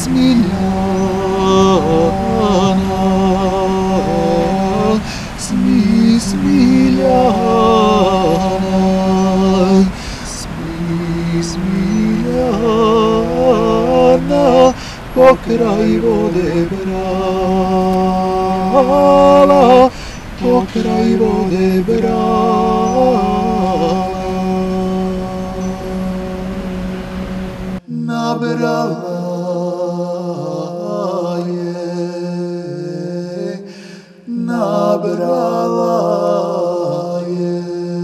Smiljana, pokraj vode brala, pokraj vode brala. Nabrala je, nabrala je,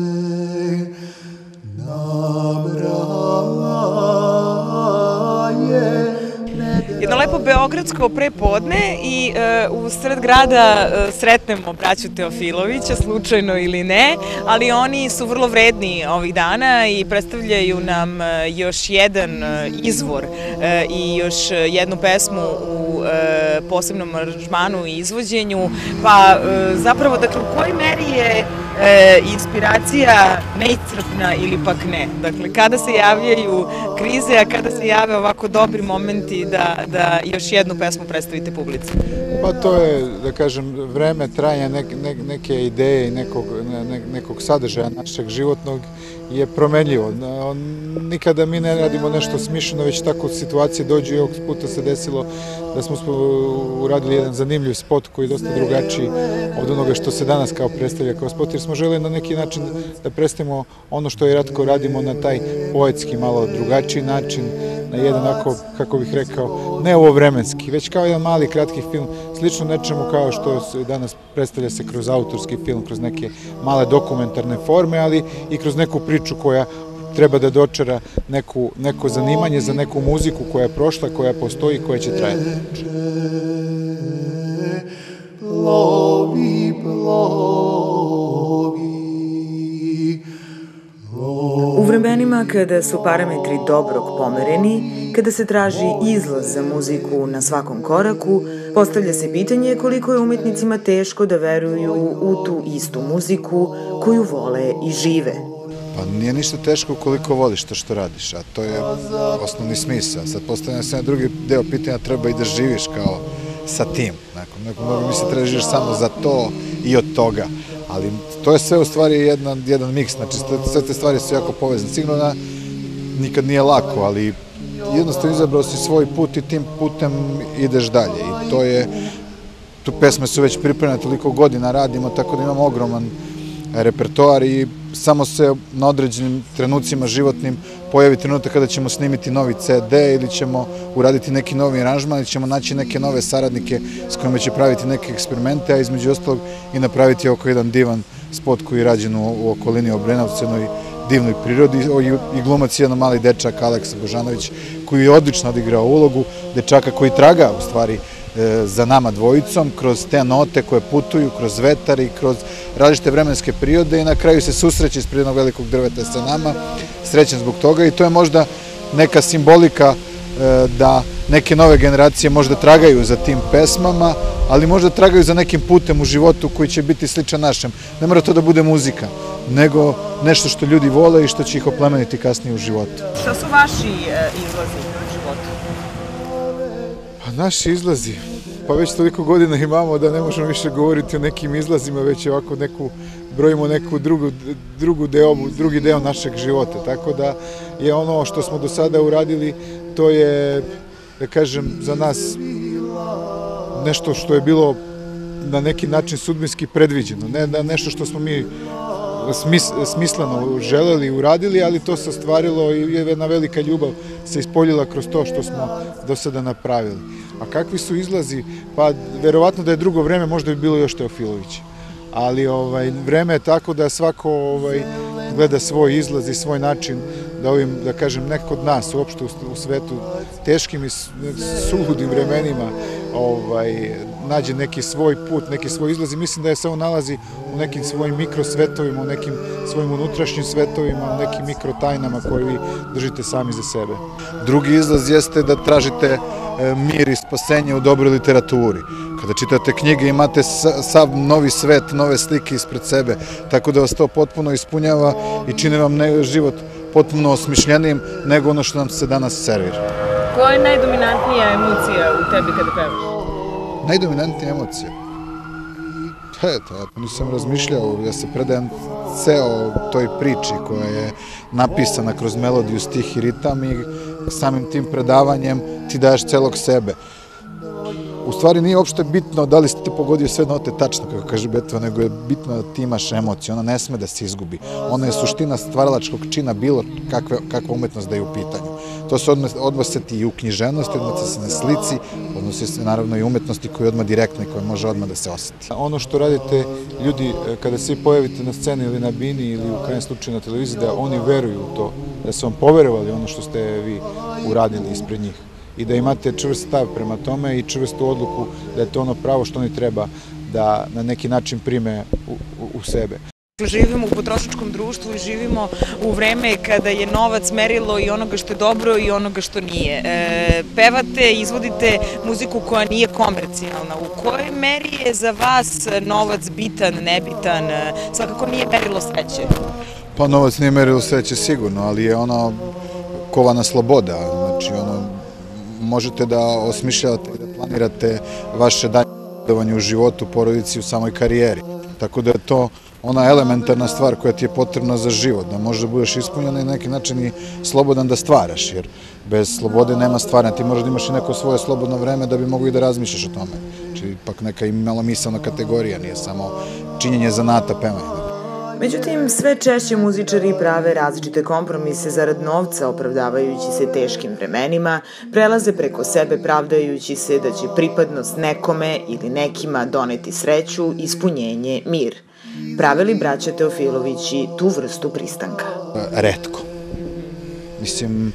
nabrala je. Jedno lepo beogradsko prepodne i u sred grada sretnemo braću Teofilovića, slučajno ili ne, ali oni su vrlo vredni ovih dana i predstavljaju nam još jedan izvor i još jednu pesmu u posebnom aranžmanu i izvođenju, pa zapravo dakle u kojoj meri je inspiracija neiscrpna ili pak ne? Dakle, kada se javljaju krize, a kada se jave ovako dobri momenti da još jednu pesmu predstavite publici? Pa to je, da kažem, vreme trajanja neke ideje i nekog sadržaja našeg životnog je promenljivo. Nikada mi ne radimo nešto smišljeno, već tako situacije dođu i ovog puta se desilo da smo uradili jedan zanimljiv spot koji je dosta drugačiji od onoga što se danas kao predstavlja kao spot, jer smo želeli na neki način da predstavimo ono što i ratko radimo na taj poetski, malo drugačiji način, na jedan onako, kako bih rekao, ne ovovremenski, već kao jedan mali kratki film, slično nečemu kao što danas predstavlja se kroz autorski film, kroz neke male dokumentarne forme, ali i kroz neku priču koja treba da dočara neko zanimanje za neku muziku koja je prošla, koja postoji i koja će trajati. Plovi, plovi. U vremenima kada su parametri dobrog pomereni, kada se traži izlaz za muziku na svakom koraku, postavlja se pitanje koliko je umetnicima teško da veruju u tu istu muziku koju vole i žive. Pa nije ništa teško koliko voliš to što radiš, a to je osnovni smisao. Sad postavljam se na drugi deo pitanja, treba i da živiš kao sa tim. Mnogo mi se treba da živiš samo za to i od toga. Ali to je sve u stvari jedan miks, znači sve te stvari su jako povezane. Sigurno da nikad nije lako, ali jednostavno izabrao si svoj put i tim putem ideš dalje. I to je, tu pesme su već pripremljene, toliko godina radimo, tako da imamo ogroman repertoar i samo se na određenim trenucima životnim pojavi trenutak kada ćemo snimiti novi CD ili ćemo uraditi neki novi aranžman ili ćemo naći neke nove saradnike s kojima će praviti neke eksperimente, a između ostalog i napraviti oko jedan divan spot koji je rađen u okolini Obrenovca, jednoj divnoj prirodi, i glumac jedan mali dečak, Aleksa Božanović, koji je odlično odigrao ulogu dečaka koji traga u stvari za nama dvojicom, kroz te note koje putuju, kroz vetar i kroz različite vremenske periode i na kraju se susreće ispred jednog velikog drveta sa nama, srećan zbog toga i to je možda neka simbolika da neke nove generacije možda tragaju za tim pesmama, ali možda tragaju za nekim putem u životu koji će biti sličan našem. Ne mora to da bude muzika, nego nešto što ljudi vole i što će ih oplemeniti kasnije u životu. Šta su vaši izlazi u životu? Pa naši izlazi, pa već toliko godina imamo da ne možemo više govoriti o nekim izlazima, već ovako brojimo neku drugi deo našeg života. Tako da je ono što smo do sada uradili, to je, da kažem, za nas nešto što je bilo na neki način sudbinski predviđeno. Ne nešto što smo mi smisleno želeli i uradili, ali to se ostvarilo i jedna velika ljubav se ispoljila kroz to što smo do sada napravili. A kakvi su izlazi? Pa verovatno da je drugo vreme, možda bi bilo još Teofilovića. Ali vreme je tako da svako gleda svoj izlaz i svoj način da ovim, da kažem, ne kod nas, uopšte u svetu, teškim i suludim vremenima nađe neki svoj put, neki svoj izlaz i mislim da se on nalazi u nekim svojim mikrosvetovima, u nekim svojim unutrašnjim svetovima, u nekim mikrotajnama koje vi držite sami za sebe. Drugi izlaz jeste da tražite mir i spasenje u dobroj literaturi. Kada čitate knjige imate sav novi svet, nove slike ispred sebe, tako da vas to potpuno ispunjava i čini vam život potpuno osmišljenijim nego ono što nam se danas servira. Koja je najdominantnija emocija u tebi kada pevaš? Najdominantnija emocija? Eto, ja nisam razmišljao, ja se predajem ceo toj priči koja je napisana kroz melodiju, stih i ritam i samim tim predavanjem ti daješ celog sebe. U stvari nije uopšte bitno da li ste pogodio sve note tačno, kako kaže Beethoven, nego je bitno da ti imaš emociju, ona ne sme da se izgubi. Ona je suština stvaralačkog čina bilo kakva umetnost da je u pitanju. To se odnose ti i u književnosti, odnose se na slici, odnose se naravno i umetnosti koja je odmah direktna i koja može odmah da se osjeti. Ono što radite ljudi kada se pojavite na sceni ili na bini ili u krajnjem slučaju na televiziji, da oni veruju u to, da su vam poverovali ono što ste vi uradili ispred njih. I da imate čvrst stav prema tome i čvrstu odluku da je to ono pravo što oni treba da na neki način prime u sebe. Živimo u potrošačkom društvu i živimo u vreme kada je novac merilo i onoga što je dobro i onoga što nije. Pevate, izvodite muziku koja nije komercijalna. U kojoj meri je za vas novac bitan, nebitan? Svakako nije merilo sreće. Pa novac nije merilo sreće sigurno, ali je ono kovana sloboda. Znači možete da osmišljavate i da planirate vaše dalje napredovanje u životu, porodici, u samoj karijeri. Tako da je to ona elementarna stvar koja ti je potrebna za život, da možeš da budeš ispunjen i na neki način i slobodan da stvaraš, jer bez slobode nema stvaranja. Ti možeš da imaš i neko svoje slobodno vreme da bi mogu i da razmišljaš o tome. Znači, ipak neka i malo misalna kategorija, nije samo činjenje zanata pevanja. Međutim, sve češće muzičari prave različite kompromise zarad novca, opravdavajući se teškim vremenima, prelaze preko sebe pravdajući se da će pripadnost nekome ili nekima doneti sreću, ispunjenje, mir. Prave li braća Teofilovići tu vrstu pristanka? Retko. Mislim,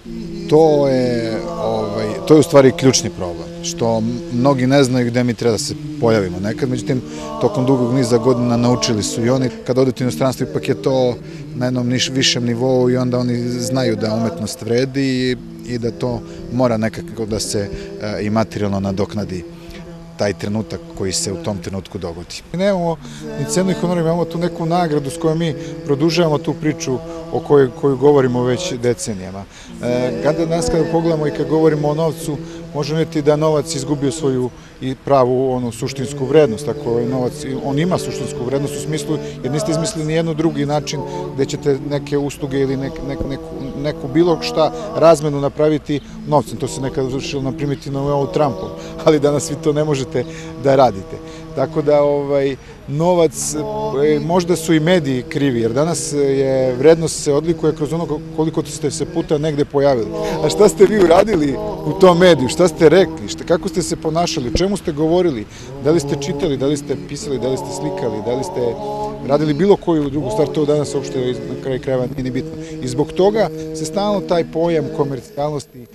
to je u stvari ključni problem, što mnogi ne znaju gde mi treba da se pojavimo nekad, međutim, tokom dugog niza godina naučili su i oni, kad odete u inostranstvo, ipak je to na jednom višem nivou i onda oni znaju da umetnost vredi i da to mora nekako da se i materijalno nadoknadi taj trenutak koji se u tom trenutku dogodi. Nemamo ni cenu i honor, imamo tu neku nagradu s kojom mi produžavamo tu priču o koju govorimo već decenijama. Kada pogledamo i kad govorimo o novcu, možemo vidjeti da novac izgubio svoju i pravu suštinsku vrednost. Ako je novac, on ima suštinsku vrednost u smislu, jer niste izmislili ni jedno drugi način gde ćete neke usluge ili neku bilo šta razmenu napraviti novcem. To se nekada vršilo na primitivnom Trumpom, ali danas vi to ne možete da radite. Tako da novac, možda su i mediji krivi, jer danas je vrednost se odlikuje kroz ono koliko ste se puta negde pojavili. A šta ste vi uradili u tom mediju, šta ste rekli, kako ste se ponašali, o čemu ste govorili, da li ste čitali, da li ste pisali, da li ste slikali, da li ste radili bilo koju drugu stvar, to danas uopšte na kraju krajeva nije ni bitno. I zbog toga se stalno taj pojam komercijalnosti,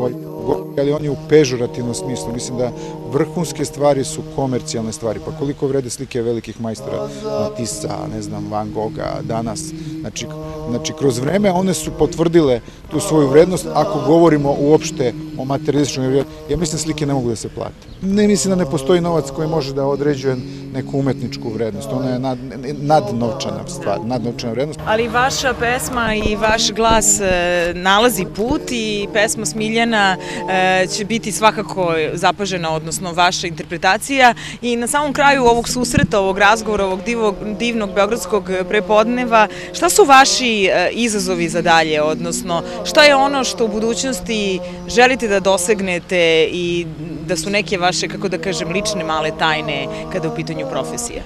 ali on je u pežorativnom smislu. Mislim da vrhunske stvari su komercijalne stvari. Pa koliko vrede slike velikih majstora, Matissa, ne znam, Van Gogha, danas. Znači, kroz vreme one su potvrdile tu svoju vrednost. Ako govorimo uopšte o materialističnoj vrednosti, ja mislim slike ne mogu da se plate. Ne mislim da ne postoji novac koji može da određuje neku umetničku vrednost. Ona je nadnovčana stvar, nadnovčana vrednost. Ali vaša pesma i vaš glas nalazi put i pesma Smiljana će biti svakako zapažena, odnosno vaša interpretacija. I na samom kraju ovog susreta, ovog razgovora, ovog divnog beogradskog prepodneva, šta su vaši izazovi za dalje, odnosno šta je ono što u budućnosti želite da dosegnete i da su neke vaše, kako da kažem, lične male tajne kada je u pitanju profesija?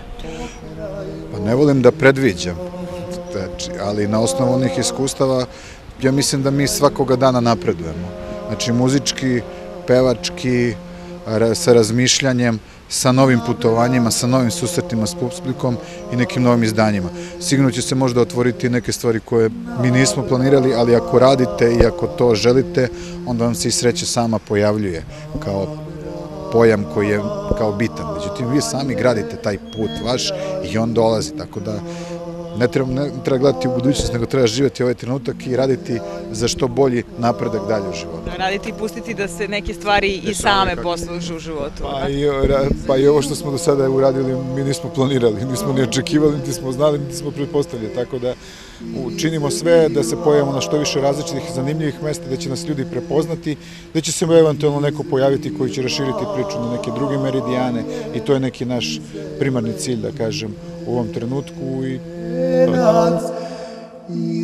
Pa ne volim da predviđam, ali na osnovu onih iskustava ja mislim da mi svakoga dana napredujemo. Znači muzički, pevački, sa razmišljanjem, sa novim putovanjima, sa novim susretima s publikom i nekim novim izdanjima. Sigurno će se možda otvoriti neke stvari koje mi nismo planirali, ali ako radite i ako to želite, onda vam se i sreća sama pojavljuje kao pojam koji je kao bitan. Međutim, vi sami gradite taj put vaš i on dolazi, tako da Ne treba gledati u budućnost, nego treba živjeti ovaj trenutak i raditi za što bolji napredak dalje u životu. Raditi i pustiti da se neke stvari i same poslužu u životu. Pa i ovo što smo do sada uradili, mi nismo planirali, nismo ni očekivali, niti smo znali, niti smo pretpostavili, tako da činimo sve da se pojavimo na što više različitih zanimljivih mesta, da će nas ljudi prepoznati, da će se eventualno neko pojaviti koji će raširiti priču na neke druge meridijane i to je neki naš primarni cilj, da kažem, u ovom trenutku i